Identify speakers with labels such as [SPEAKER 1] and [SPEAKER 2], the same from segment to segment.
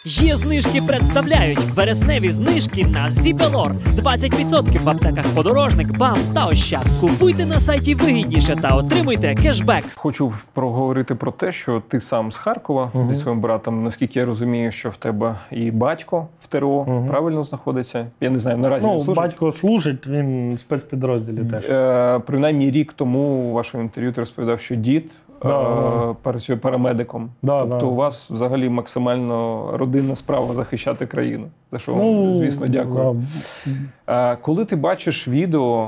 [SPEAKER 1] Є знижки представляють вересневі знижки на Зіпелор. 20% в аптеках Подорожник, БАМ та Ощад. Купуйте на сайті вигідніше та отримуйте кешбек.
[SPEAKER 2] Хочу проговорити про те, що ти сам з Харкова зі своїм братом. Наскільки я розумію, що в тебе і батько в ТРО правильно знаходиться? Я не знаю, наразі він служить?
[SPEAKER 3] Батько служить, він в спецпідрозділі теж.
[SPEAKER 2] Принаймні рік тому у вашому інтерв'ю ти розповідав, що дід працює парамедиком. Тобто у вас взагалі максимально родинна справа захищати країну. За що вам, звісно, дякую. Коли ти бачиш відео,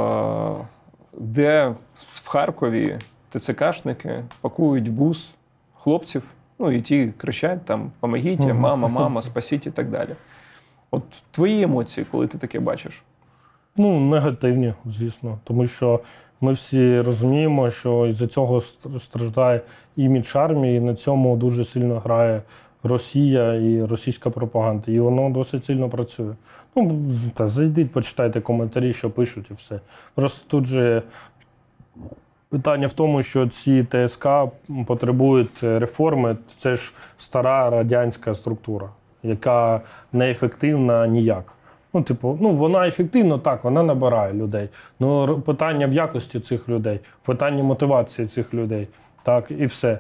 [SPEAKER 2] де в Харкові ТЦКшники пакують в бус хлопців, і ті кричать там «Помогіть, мама, мама, спасіть» і так далі. От твої емоції, коли ти таке бачиш?
[SPEAKER 3] Негативні, звісно. Тому що ми всі розуміємо, що із-за цього страждає імідж армії, і на цьому дуже сильно грає Росія і російська пропаганда. І воно досить сильно працює. Зайдіть, почитайте коментарі, що пишуть і все. Просто тут же питання в тому, що ці ТСК потребують реформи. Це ж стара радянська структура, яка неефективна ніяк. Вона ефективна, так, вона набирає людей. Але питання в якості цих людей, питання мотивації цих людей, так, і все.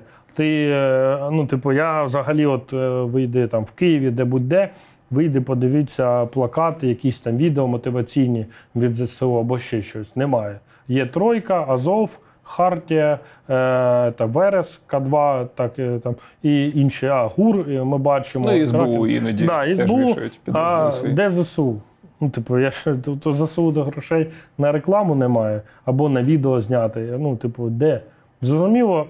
[SPEAKER 3] Я взагалі вийди там в Києві, де будь-де, вийди, подивіться плакати, якісь там відео мотиваційні від ЗСУ або ще щось. Немає. Є Тройка, Азов, Хартія, Верес, К2, і інші. ГУР ми бачимо.
[SPEAKER 2] І СБУ іноді теж вішають підрозділи свої.
[SPEAKER 3] Де ЗСУ? То ЗСУ до грошей на рекламу немає, або на відео зняти. Де? Зрозуміло,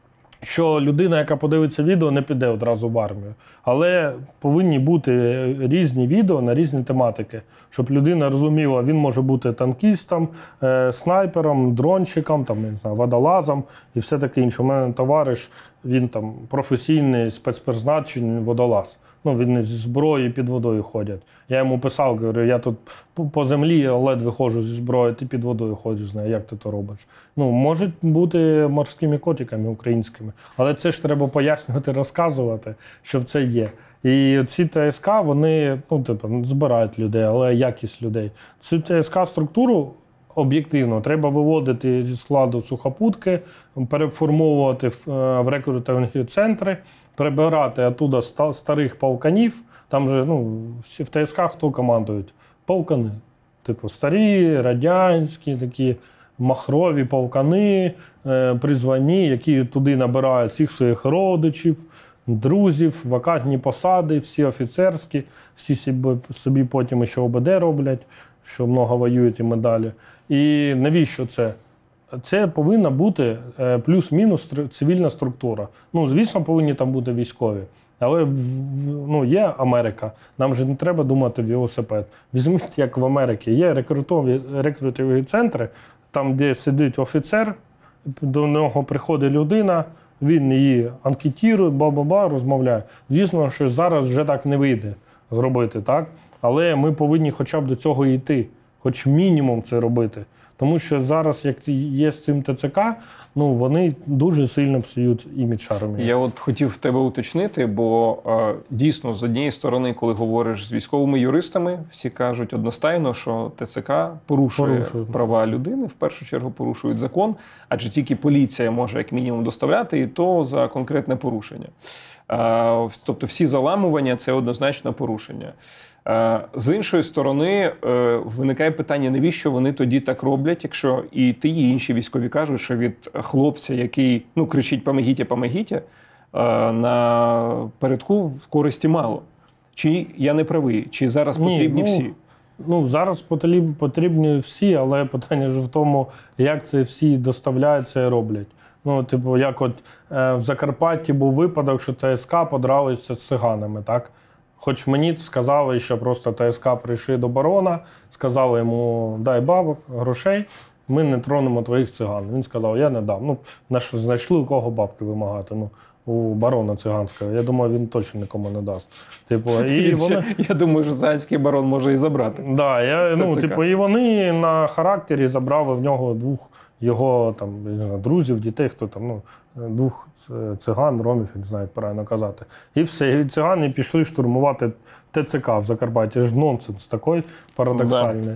[SPEAKER 3] що людина, яка подивиться відео, не піде одразу в армію. Але повинні бути різні відео на різні тематики, щоб людина розуміла, він може бути танкістом, снайпером, дронщиком, водолазом і все таке інше. У мене товариш, він професійний спецпризначений водолаз. Він зі зброєю під водою ходять. Я йому писав, говорю, я тут по землі ледве ходжу зі зброєю, ти під водою ходиш з нею, як ти то робиш? Можуть бути морськими котиками українськими, але це ж треба пояснювати, розказувати, щоб це є. І ці ТСК, вони збирають людей, але якість людей. Цю ТСК-структуру об'єктивно треба виводити зі складу сухопутки, переформовувати в рекрутингові центри, прибирати оттуда старих полканів. Там же, в ТСК хто командують? Полкани. Старі, радянські, такі махрові полкани, призвані, які туди набирають всіх своїх родичів, друзів, вакантні посади, всі офіцерські, всі собі потім ще ОБД роблять, що много воюють і медалі. І навіщо це? Це повинна бути плюс-мінус цивільна структура. Звісно, повинні там бути військові. Але є Америка, нам же не треба думати велосипед. Візьміть, як в Америці, є рекрутингові центри, там, де сидить офіцер, до нього приходить людина, він її анкетує, розмовляє. Звісно, що зараз вже так не вийде зробити, так? Але ми повинні хоча б до цього йти, хоч мінімум це робити. Тому що зараз, як є з цим ТЦК, вони дуже сильно псують імідж армії.
[SPEAKER 2] Я хотів в тебе уточнити, бо дійсно, з однієї сторони, коли говориш з військовими юристами, всі кажуть одностайно, що ТЦК порушує права людини, в першу чергу порушують закон, адже тільки поліція може як мінімум доставляти, і то за конкретне порушення. Тобто всі заламування – це однозначно порушення. З іншої сторони, виникає питання, навіщо вони тоді так роблять, якщо і ти, і інші військові кажуть, що від хлопця, який кричить «помогіть, помогіть», на передку користі мало. Чи я не правий? Чи зараз потрібні всі?
[SPEAKER 3] Зараз потрібні всі, але питання ж в тому, як це всі доставляються і роблять. Як в Закарпатті був випадок, що ТСК подралися з циганами, так? Хоч мені сказали, що просто ТСК прийшли до барона, сказали йому, дай бабок, грошей, ми не тронемо твоїх циган. Він сказав, я не дам. Знайшли у кого бабки вимагати. У барона циганського. Я думаю, він точно нікому не дасть.
[SPEAKER 2] Я думаю, що циганський барон може і забрати.
[SPEAKER 3] І вони на характері забрали в нього 2 його там, не знаю, друзів, дітей, хто там, ну, 2 циган, ромів, я не знаю, як правильно казати. І все, і цигани пішли штурмувати ТЦК в Закарпатті. Ж нонсенс такий парадоксальний.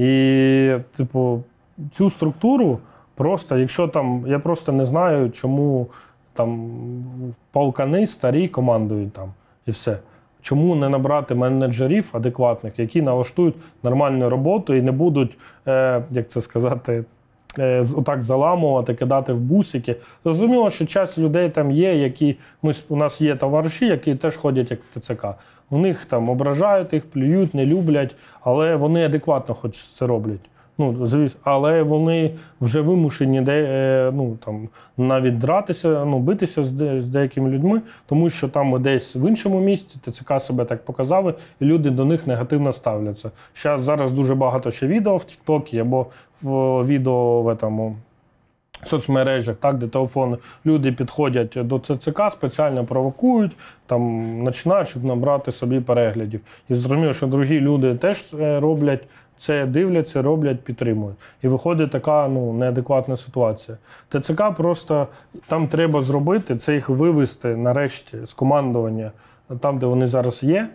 [SPEAKER 3] І, типу, цю структуру просто, якщо там, я просто не знаю, чому там полкани старі командують там, і все. Чому не набрати менеджерів адекватних, які налаштують нормальну роботу і не будуть, як це сказати, отак заламувати, кидати в бусики. Зрозуміло, що часть людей там є, які, у нас є товариші, які теж ходять як ТЦК. У них там ображають їх, плюють, не люблять, але вони адекватно хоч це роблять. Ну, звісно, але вони вже вимушені ну, там, навіть дратися, ну, битися з деякими людьми, тому що там десь в іншому місті ТЦК себе так показали, і люди до них негативно ставляться. Зараз дуже багато ще відео в Тік-Токі або в відео в соцмережах, так, де телефони, люди підходять до ТЦК, спеціально провокують, там, починають, щоб набрати собі переглядів. І зрозуміло, що другі люди теж роблять це, дивляться, роблять, підтримують. І виходить така, ну, неадекватна ситуація. ТЦК просто, там треба зробити, це їх вивести нарешті з командування, там, де вони зараз є,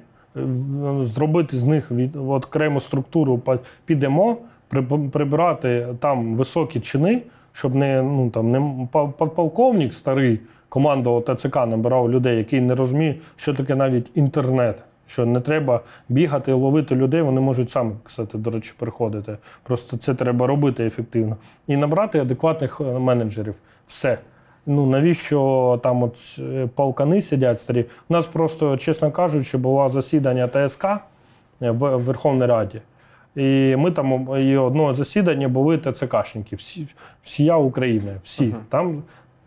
[SPEAKER 3] зробити з них окрему структуру, підемо, прибрати там високі чини, щоб не, ну, там, не подполковник старий командував ТЦК, набирав людей, який не розуміє, що таке навіть інтернет. Що не треба бігати, ловити людей, вони можуть самі, кстати, до речі, приходити. Просто це треба робити ефективно. І набрати адекватних менеджерів. Все. Ну, навіщо там от полкани сидять старі? У нас просто, чесно кажучи, було засідання ТСК в Верховній Раді. І ми там, і одного засідання були ТЦКшники, всія України, всі. Там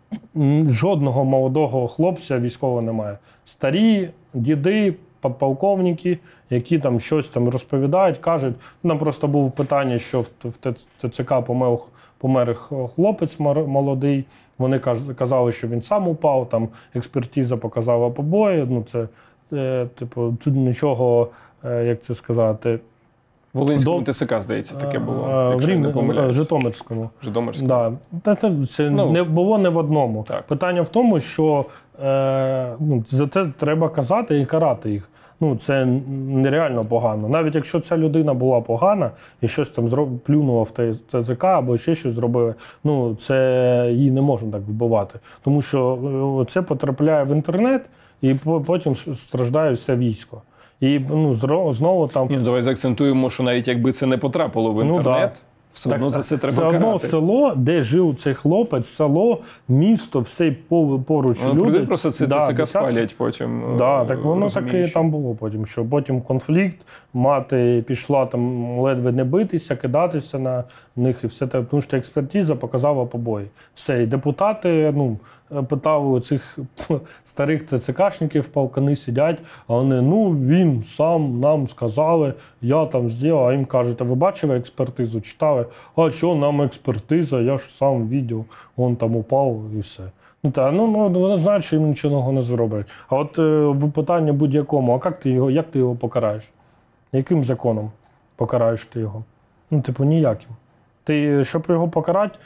[SPEAKER 3] жодного молодого хлопця військового немає. Старі, діди, подполковники, які там щось там розповідають, кажуть. Нам просто було питання, що в ТЦК помер хлопець молодий. Вони казали, що він сам упав, там експертиза показала побої. Ну, це, типу, тут нічого, як це сказати...
[SPEAKER 2] В Волинському ТСК, здається, таке було.
[SPEAKER 3] В Житомирському. Да. Це не було не в одному. Так. Питання в тому, що ну, за це треба казати і карати їх. Ну, це нереально погано. Навіть якщо ця людина була погана і щось там плюнула в ТЦК або ще щось зробила, ну, це її не можна так вбивати. Тому що це потрапляє в інтернет і потім страждає все військо. І, ну, знову там...
[SPEAKER 2] Давай заакцентуємо, що навіть якби це не потрапило в інтернет, да, все одно за це треба карати.
[SPEAKER 3] Все одно село, де жив цей хлопець, село, місто, все поруч люди.
[SPEAKER 2] Люди просто це ТЦК спалять потім.
[SPEAKER 3] Да, так воно таке там було потім, що потім конфлікт, мати пішла там ледве не битися, кидатися на них і все те, тому що експертиза показала побої. Все, і депутати, ну, питали цих старих ТЦКшників, полкани сидять, а вони, ну, він сам нам сказали, я там зробив, а їм кажуть, а ви бачили експертизу, читали? А що нам експертиза, я ж сам бачив, він там упав і все. Ну, вони знають, що їм нічого не зроблять. А от питання будь-якому, а як ти його покараєш? Яким законом покараєш ти його? Ну, типу, ніяким. Ти, щоб його покарати,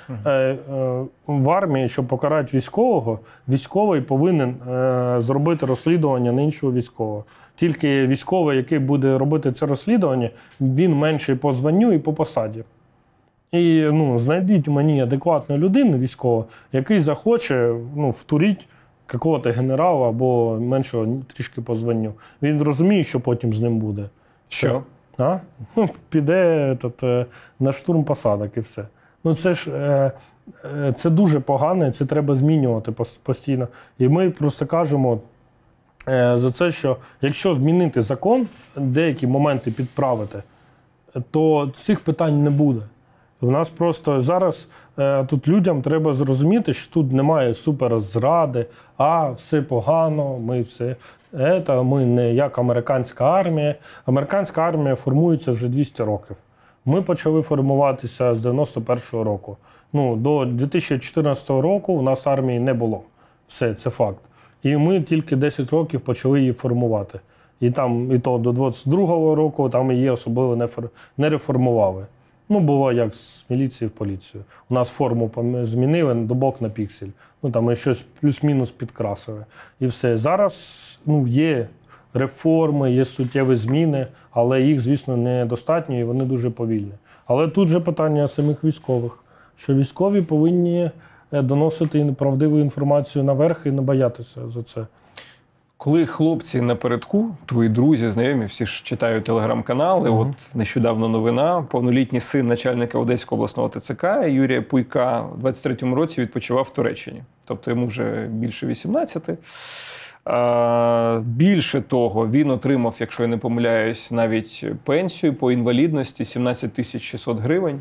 [SPEAKER 3] в армії, щоб покарати військового, військовий повинен зробити розслідування на іншого військового. Тільки військовий, який буде робити це розслідування, він менший по званню і по посаді. І, ну, знайдіть мені адекватну людину військового, який захоче, ну, втурити якогось генерала або меншого трішки по званню. Він розуміє, що потім з ним буде.
[SPEAKER 2] Що?
[SPEAKER 3] Ну, піде на штурм посадок і все. Ну, це ж це дуже погано, це треба змінювати постійно. І ми просто кажемо за це, що якщо змінити закон, деякі моменти підправити, то цих питань не буде. У нас просто зараз тут людям треба зрозуміти, що тут немає суперзради, все погано, ми все. Ми не як американська армія. Американська армія формується вже 200 років. Ми почали формуватися з 91-го року. Ну, до 2014 року у нас армії не було. Все, це факт. І ми тільки 10 років почали її формувати. І то до 22-го року там її особливо не реформували. Ну, було як з міліції в поліцію. У нас форму змінили добок на піксель. Ну, там щось плюс-мінус підкрасили. І все. Зараз є реформи, є суттєві зміни, але їх, звісно, недостатньо і вони дуже повільні. Але тут же питання самих військових, що військові повинні доносити правдиву інформацію наверх і не боятися за це.
[SPEAKER 2] Коли хлопці напередку, твої друзі, знайомі, всі ж читають телеграм-канали, от нещодавно новина, повнолітній син начальника Одеського обласного ТЦК Юрія Пуйка у 23-му році відпочивав в Туреччині. Тобто йому вже більше 18. Більше того, він отримав, якщо я не помиляюсь, навіть пенсію по інвалідності 17 600 гривень.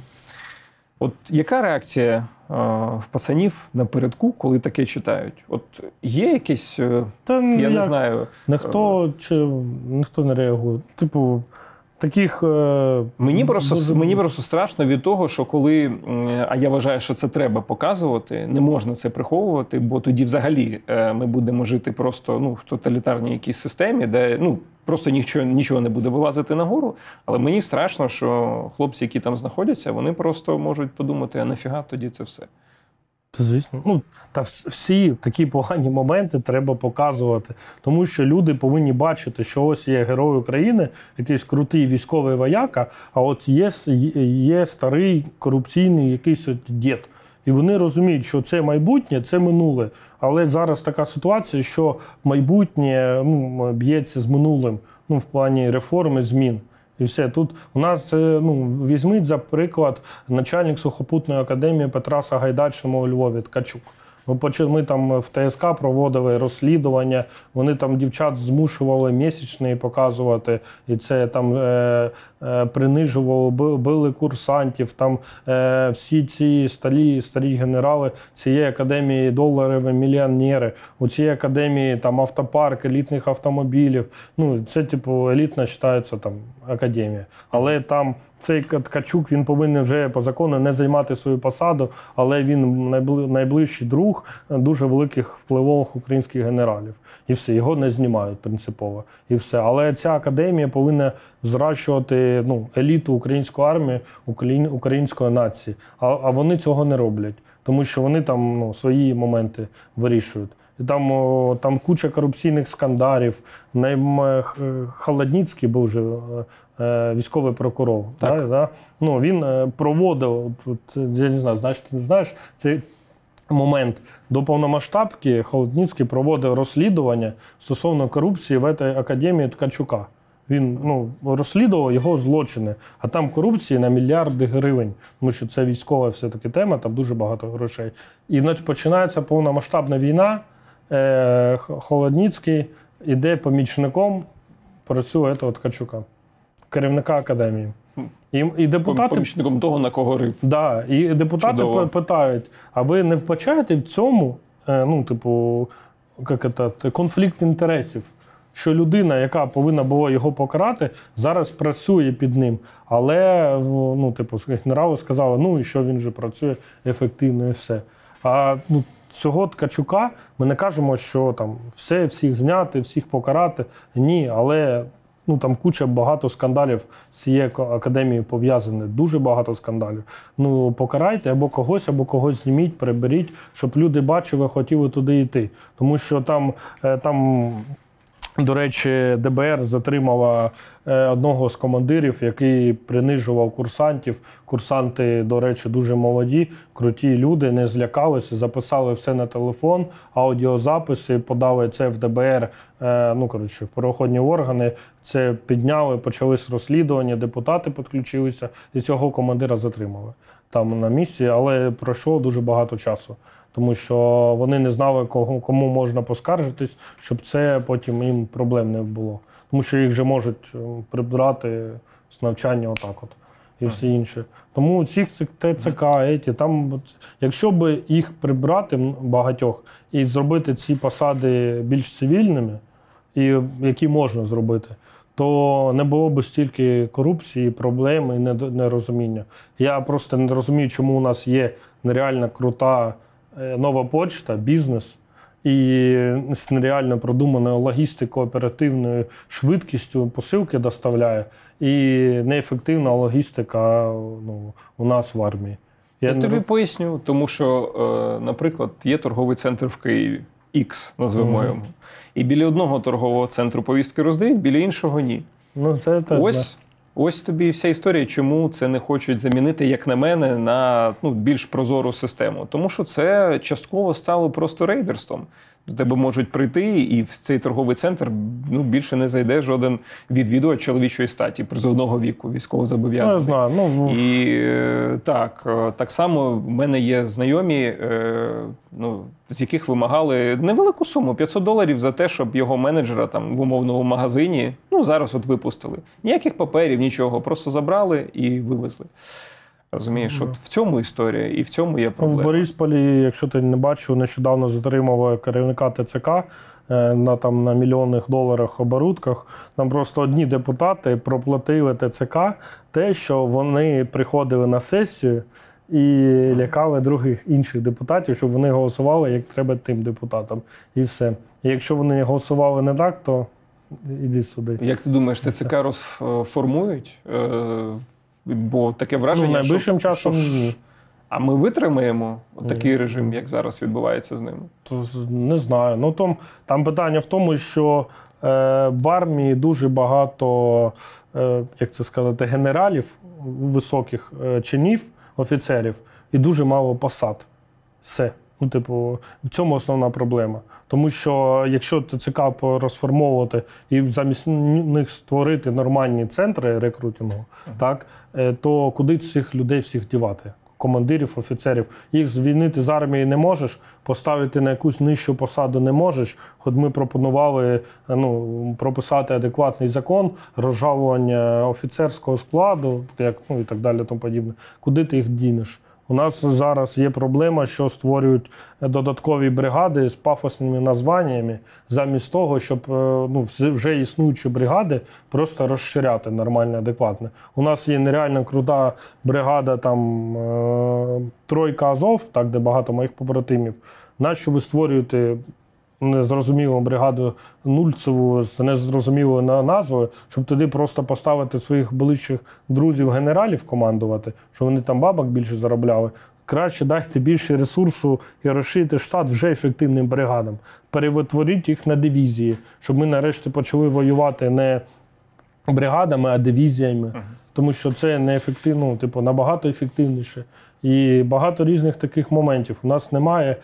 [SPEAKER 2] От яка реакція в пацанів напередку, коли таке читають? От є якесь, я не знаю...
[SPEAKER 3] Ніхто не реагує. Типу, таких...
[SPEAKER 2] Мені просто страшно від того, що коли, а я вважаю, що це треба показувати, не можна це приховувати, бо тоді взагалі ми будемо жити просто в тоталітарній якійсь системі, де просто нічого не буде вилазити нагору. Але мені страшно, що хлопці, які там знаходяться, вони просто можуть подумати, а нафіга тоді це все?
[SPEAKER 3] Звісно. Та всі такі погані моменти треба показувати. Тому що люди повинні бачити, що ось є герой України, якийсь крутий військовий вояка, а от є старий корупційний якийсь дід. І вони розуміють, що це майбутнє, це минуле. Але зараз така ситуація, що майбутнє б'ється з минулим, в плані реформи, змін. І все. Тут у нас це, візьміть за приклад начальник сухопутної академії Петра Сагайдачного у Львові, Ткачук. Ми там в ТСК проводили розслідування, вони там дівчат змушували місячні показувати, і це там принижували, били курсантів, там всі ці старі генерали цієї академії доларові мільйонери, у цій академії там автопарк елітних автомобілів, це типу елітна вважається там академія. Але там цей Ткачук, він повинен вже по закону не займати свою посаду, але він найближчий друг дуже великих впливових українських генералів. І все, його не знімають принципово. І все. Але ця академія повинна зрощувати еліту української армії, української нації. А вони цього не роблять, тому що вони там свої моменти вирішують. І там куча корупційних скандалів. Холодницький був вже військовий прокурор. Так. Він проводив, я не знаю, знаєш, ти не знаєш, цей момент до повномасштабки Холодницький проводив розслідування стосовно корупції в цій академії Ткачука. Він розслідував його злочини, а там корупції на мільярди гривень, тому що це військова все-таки тема, там дуже багато грошей. І починається повномасштабна війна, Холодницький іде помічником, працює Ткачука, керівника академії. І депутати...
[SPEAKER 2] Помічником того, на кого рив.
[SPEAKER 3] Да, і депутати Чудово. Питають, а ви не вбачаєте в цьому конфлікт інтересів? Що людина, яка повинна була його покарати, зараз працює під ним. Але, генерали сказали, і що він же працює ефективно і все. А цього Ткачука ми не кажемо, що там всіх зняти, всіх покарати. Ні, але там багато скандалів з цією академією пов'язані. Дуже багато скандалів. Покарайте або когось зніміть, приберіть, щоб люди бачили, хотіли туди йти. Тому що там до речі, ДБР затримала одного з командирів, який принижував курсантів. Курсанти, до речі, дуже молоді, круті люди, не злякалися, записали все на телефон, аудіозаписи, подали це в ДБР, в правоохоронні органи. Це підняли, почалось розслідування, депутати підключилися і цього командира затримали там на місці, але пройшло дуже багато часу. Тому що вони не знали, кому можна поскаржитись, щоб це потім їм проблем не було. Тому що їх же можуть прибрати з навчання і все інше. Тому цих ТЦК, якщо б їх прибрати багатьох і зробити ці посади більш цивільними, і які можна зробити, то не було б стільки корупції, проблем і нерозуміння. Я просто не розумію, чому у нас є нереально крута нова почта, бізнес, і з нереально продуманою логістикою, оперативною швидкістю посилки доставляє, і неефективна логістика у нас в армії.
[SPEAKER 2] Я тобі поясню, тому що, наприклад, є торговий центр в Києві, X, назвемо його, і біля одного торгового центру повістки роздають, біля іншого ні.
[SPEAKER 3] Це теж,
[SPEAKER 2] Ось тобі і вся історія, чому це не хочуть замінити, як на мене, на більш прозору систему. Тому що це частково стало просто рейдерством. До тебе можуть прийти, і в цей торговий центр більше не зайде жоден відвідувач чоловічої статі, призовного віку, військовозобов'язаний.
[SPEAKER 3] Я знаю.
[SPEAKER 2] І так само в мене є знайомі, з яких вимагали невелику суму, $500 за те, щоб його менеджера там в умовному магазині, зараз от випустили. Ніяких паперів, нічого, просто забрали і вивезли. Розумієш, от в цьому історія і в цьому є проблема.
[SPEAKER 3] В Борисполі, якщо ти не бачив, нещодавно затримав керівника ТЦК на мільйонних доларах оборудках. Там просто одні депутати проплатили ТЦК те, що вони приходили на сесію і лякали інших депутатів, щоб вони голосували, як треба тим депутатам. І все. І якщо вони голосували не так, то іди сюди.
[SPEAKER 2] Як ти думаєш, ТЦК розформують? Бо таке враження,
[SPEAKER 3] найближчим часом ні.
[SPEAKER 2] А ми витримаємо такий режим, як зараз відбувається з ними?
[SPEAKER 3] Не знаю. Там питання в тому, що в армії дуже багато, генералів, високих чинів, офіцерів, і дуже мало посад. Все. В цьому основна проблема. Тому що якщо ТЦК розформовувати і замість них створити нормальні центри рекрутингу, то куди цих людей всіх дівати? Командирів, офіцерів. Їх звільнити з армії не можеш, поставити на якусь нижчу посаду не можеш. Хоч ми пропонували прописати адекватний закон, розжалування офіцерського складу, і так далі, тому подібне. Куди ти їх дінеш? У нас зараз є проблема, що створюють додаткові бригади з пафосними названнями, замість того, щоб вже існуючі бригади просто розширяти нормально, адекватно. У нас є нереально крута бригада, Тройка Азов, де багато моїх побратимів. Нащо ви створюєте незрозумілу бригаду Нульцеву з незрозумілою назвою, щоб туди просто поставити своїх ближчих друзів-генералів командувати, щоб вони там бабок більше заробляли. Краще дайте більше ресурсу і розширити штат вже ефективним бригадам. Перевитворіть їх на дивізії, щоб ми нарешті почали воювати не бригадами, а дивізіями. Тому що це неефективно, набагато ефективніше. І багато різних таких моментів. У нас немає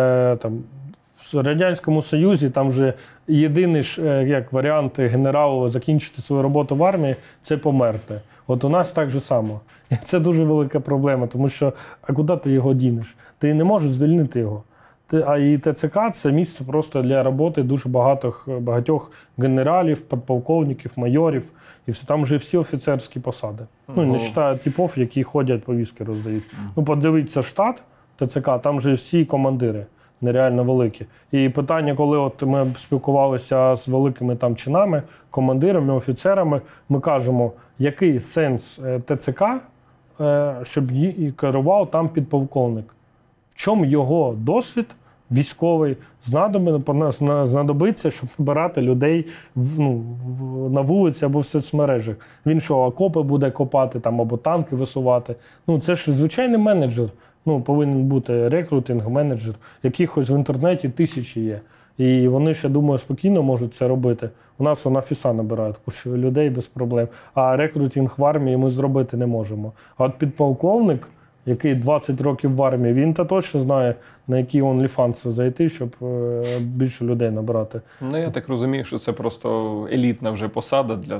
[SPEAKER 3] в Радянському Союзі там вже єдиний варіант генералу закінчити свою роботу в армії – це померти. От у нас так же само. І це дуже велика проблема, тому що а куди ти його дінеш? Ти не можеш звільнити його. А і ТЦК – це місце просто для роботи дуже багатьох генералів, підполковників, майорів. І все. Там вже всі офіцерські посади. Не вважаю типів, які ходять, повістки роздають. Подивіться штат ТЦК, там вже всі командири. Нереально великі. І питання, коли ми спілкувалися з великими чинами, командирами, офіцерами, ми кажемо, який сенс ТЦК, щоб керував там підполковник? В чому його досвід військовий знадобиться, щоб набирати людей на вулиці або в соцмережах? Він що, окопи буде копати або танки висувати? Це ж звичайний менеджер. Повинен бути рекрутинг-менеджер, яких в інтернеті тисячі є. І вони ще, думаю, спокійно можуть це робити. У нас офіса набирають кучу людей без проблем. А рекрутинг в армії ми зробити не можемо. А от підполковник, який 20 років в армії, він точно знає, на який OnlyFans зайти, щоб більше людей набрати.
[SPEAKER 2] Я так розумію, що це просто елітна вже посада для,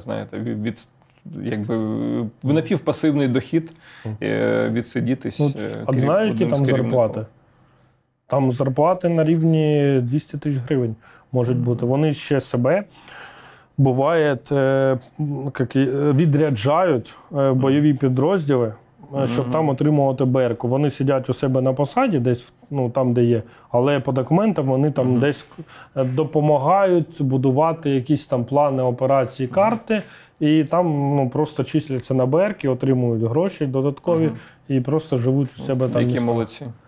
[SPEAKER 2] напівпасивний дохід, відсидітись.
[SPEAKER 3] А знаєте, які там зарплати? Там зарплати на рівні 200 тисяч гривень можуть бути. Вони ще себе, буває, відряджають бойові підрозділи, щоб там отримувати БРК. Вони сидять у себе на посаді, десь там, де є, але по документам вони там десь допомагають будувати якісь там плани операції, карти, і там просто числяться на БРК, отримують гроші додаткові і просто живуть у себе там.
[SPEAKER 2] Які молодці.